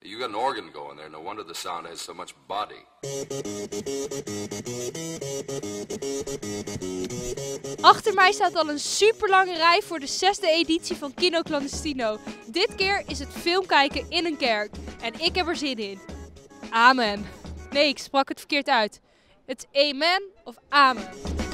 You got an organ going there. No wonder the sound has so much body. Achter mij staat al een super lange rij voor de 6e editie van Kino Clandestino. Dit keer is het film kijken in een kerk. En ik heb er zin in. Amen. Nee, ik sprak het verkeerd uit. Het amen of amen.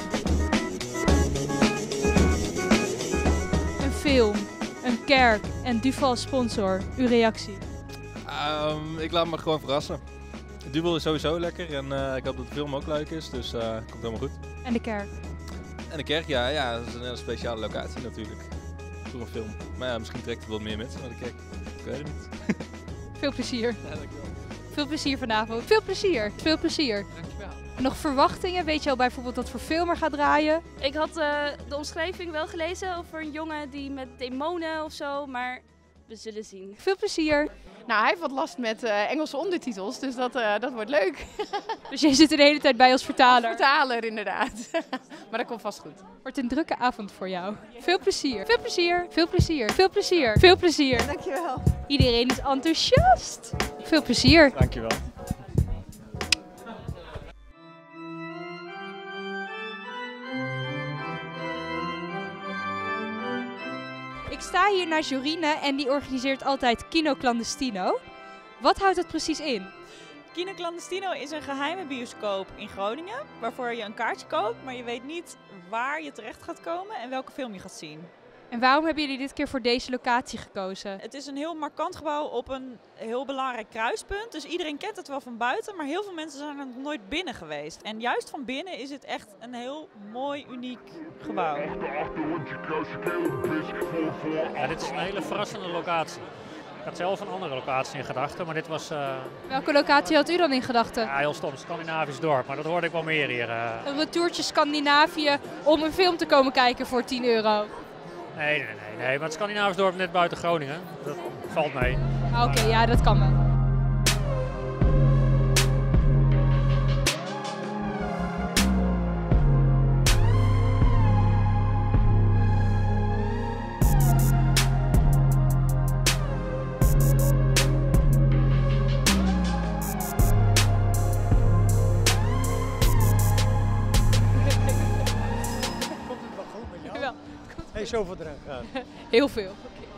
Een film, een kerk en Duvel als sponsor. Uw reactie? Ik laat me gewoon verrassen. Het dubbel is sowieso lekker en ik hoop dat de film ook leuk is, dus komt helemaal goed. En de kerk? En de kerk, ja, dat is een hele speciale locatie natuurlijk. Voor een film. Maar ja, misschien trekt het wel meer mensen naar de kerk. Ik weet het niet. Veel plezier. Ja, dankjewel. Veel plezier vanavond. Veel plezier. Veel plezier. Dankjewel. Nog verwachtingen? Weet je al bijvoorbeeld wat voor film er gaat draaien? Ik had de omschrijving wel gelezen over een jongen die met demonen of zo, maar we zullen zien. Veel plezier. Nou, hij heeft wat last met Engelse ondertitels, dus dat wordt leuk. Dus jij zit er de hele tijd bij als vertaler. Vertaler inderdaad. Maar dat komt vast goed. Wordt een drukke avond voor jou. Veel plezier. Veel plezier. Veel plezier. Veel plezier. Veel plezier. Dankjewel. Iedereen is enthousiast. Veel plezier. Dankjewel. Ik sta hier naast Jorine en die organiseert altijd Kino Clandestino. Wat houdt dat precies in? Kino Clandestino is een geheime bioscoop in Groningen, waarvoor je een kaartje koopt, maar je weet niet waar je terecht gaat komen en welke film je gaat zien. En waarom hebben jullie dit keer voor deze locatie gekozen? Het is een heel markant gebouw op een heel belangrijk kruispunt, dus iedereen kent het wel van buiten, maar heel veel mensen zijn er nog nooit binnen geweest. En juist van binnen is het echt een heel mooi, uniek gebouw. Ja, dit is een hele verrassende locatie. Ik had zelf een andere locatie in gedachten, maar dit was Welke locatie had u dan in gedachten? ja, heel stom, Scandinavisch dorp, maar dat hoorde ik wel meer hier. Een retourtje Scandinavië om een film te komen kijken voor €10. Nee, maar het Scandinavisch dorp net buiten Groningen, dat valt mee. Oké, ja, dat kan wel. Komt het wel goed met jou? Wel. Hey, zoveel erin gaan. Heel veel.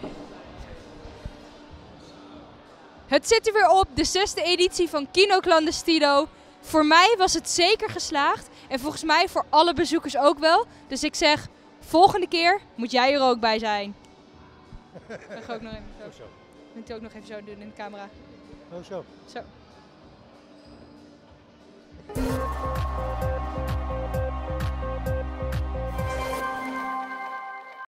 Het zit er weer op, de 6e editie van Kino Clandestino. Voor mij was het zeker geslaagd en volgens mij voor alle bezoekers ook wel. Dus ik zeg, volgende keer moet jij er ook bij zijn. Dat ga ik ook nog even zo. Zo. Moet je ook nog even zo doen in de camera. Oh, zo. Zo.